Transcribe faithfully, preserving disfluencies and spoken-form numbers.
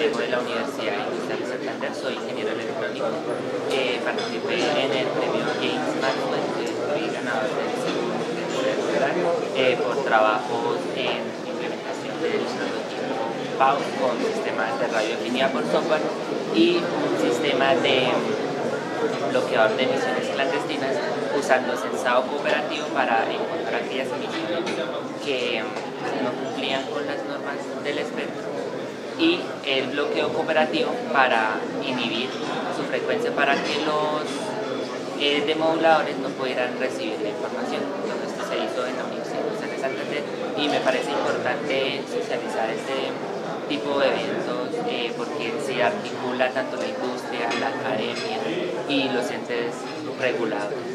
vengo de la Universidad Industrial de Santander, soy ingeniero electrónico. Eh, participé en el premio James Maxwell, que fui ganador del segundo lugar eh, por trabajos en implementación del prototipo P A U con sistemas de radioafinidad por software y un sistema de bloqueador de emisiones clandestinas usando sensado cooperativo para encontrar aquellas emisiones que no cumplían con las normas del espectro y el bloqueo cooperativo para inhibir su frecuencia para que los eh, demoduladores no pudieran recibir la información. Todo esto se hizo en la Universidad de Santander y me parece importante socializar este tipo de eventos eh, porque se articula tanto la industria, la academia y los entes regulados.